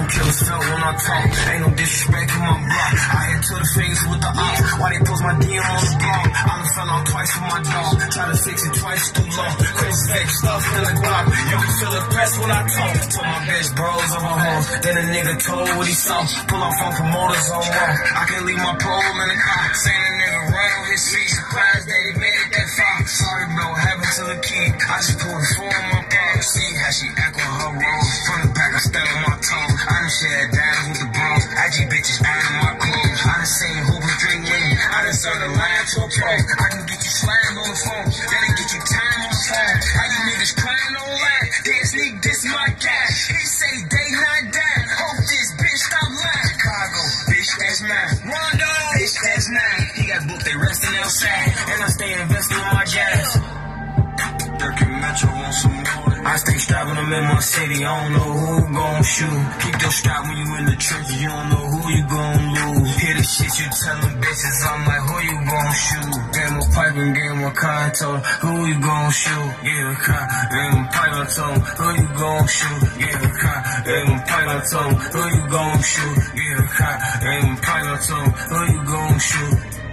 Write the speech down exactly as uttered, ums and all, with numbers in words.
killers felt when I talk. Ain't no disrespect in my block. I hit to the face with the ops. Why they post my D M on the block? I done fell out twice for my dog. Try to fix it twice too long. Chris fake stuff in the Glock. You can feel the press when I talk. Told my bitch bros of a hoe. Then a nigga told what he saw. Pull off on promoters on wall. I can leave my pole in the car. Saying a nigga run on his feet. Surprised that he made it that far. Sorry bro, happened to the key. I just pulled four in my car. See how she act on her roll. From the back I stand on my toes. I done share down with the bros. I G bitches out of my clothes. I done seen hoopers drink lean. I done served a line to a pro. I can get you slammed on the phone. That'll get you time on the phone. How you niggas crying online? Damn sneak, this my cash. He say day not die. Hope this bitch stop lying. Chicago, bitch that's mine. Rondo, bitch that's nine. He got booked, they resting outside. And I stay investing in my gas. Durk and Metro on some more. I stay strapping them in my city. I don't know who gon' shoot. Keep your strap when you in the trenches. You don't know who you gon' lose. Hear the shit you tellin' bitches. I'm like, who you gon' shoot? Gave him a pipe and gave him a car and told him, who you gon' shoot? Gave him a car, gave him a pipe and told him, who you gon' shoot? Gave him a car, gave him a pipe and told him, who you gon' shoot? Gave him a car, gave him a pipe and told him, who you gon' shoot?